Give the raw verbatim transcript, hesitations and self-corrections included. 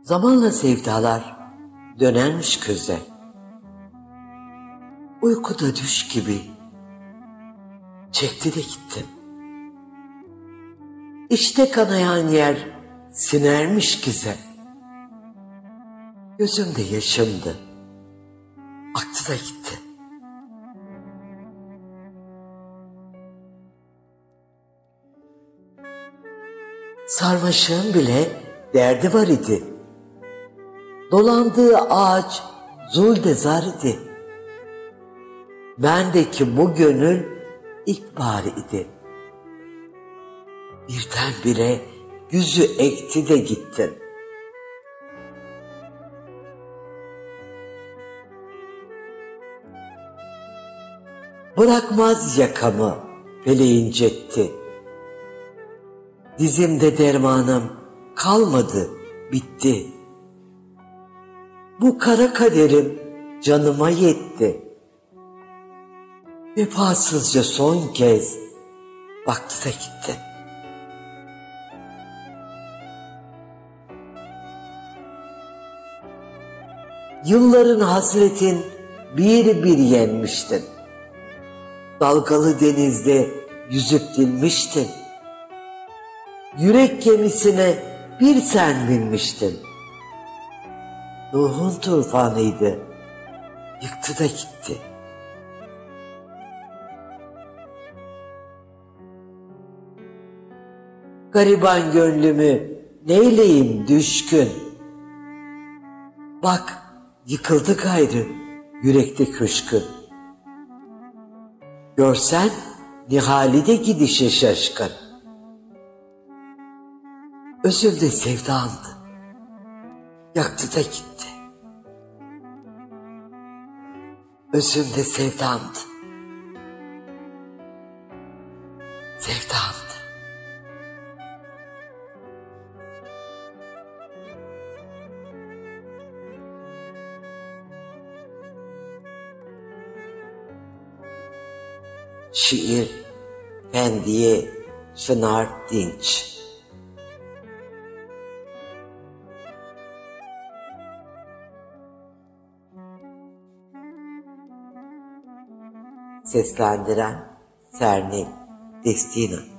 Zamanla sevdalar dönermiş köze. Uykuda düş gibi çekti de gitti. İşte kanayan yer sinermiş gize. Gözümde yaşımdı, aktı da gitti. Sarmaşığın bile derdi var idi. Dolandığı ağaç zulde zar idi. Bendeki bu gönül ikbal idi. Birdenbire yüzü ekti de gittin. Bırakmaz yakamı feleğin cetti. Dizimde dermanım kalmadı, bitti. Bu kara kaderim canıma yetti. Vefasızca son kez baktı da gitti. Yılların hasretin bir bir yenmiştin. Dalgalı denizde yüzüp dinmiştin. Yürek gemisine bir sen binmiştin. Nuh'un tufanıydı, yıktı da gitti. Gariban gönlümü neyleyim düşkün. Bak yıkıldı gayrı yürekte kuşkun. Görsen nihalide gidişi şaşkın. Özümde sevdamdı, yaktı da gitti. Özümde sevdamdı, sevdamdı. Şiir Fendiye Çınar Dinç. Seslendiren Sernin Destina.